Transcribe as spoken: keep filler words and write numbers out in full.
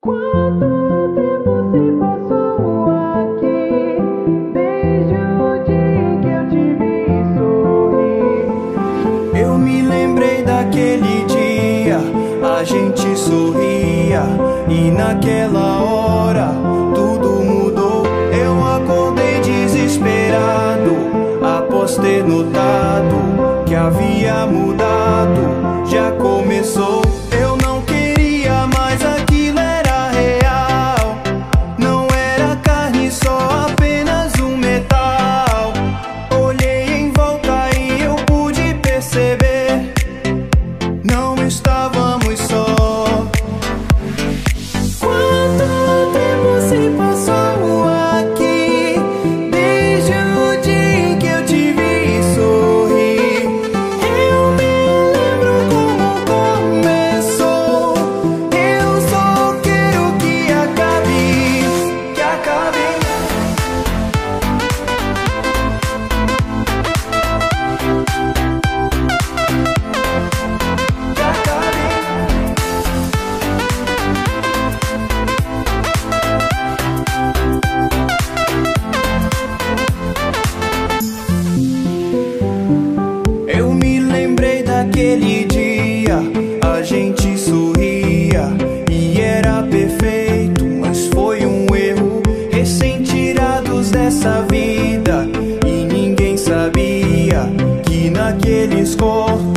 Quanto tempo se passou aqui, desde o dia em que eu te vi sorrir? Eu me lembrei daquele dia, a gente sorria, e naquela hora tudo mudou. Eu acordei desesperado, após ter notado que havia mudado. Já começou. Eu não queria mais, aquilo era real. Não era carne, só apenas um metal. Olhei em volta e eu pude perceber, não estávamos só. Quanto tempo se passou aqui, desde o dia em que eu te vi sorrir? Eu me lembro como começou. Eu só quero que acabe, que acabe. Que acabe. Eu me lembrei daquele dia, a gente sorria e era perfeito, mas foi um erro, recém-tirados dessa vida, e ninguém sabia que naqueles corpos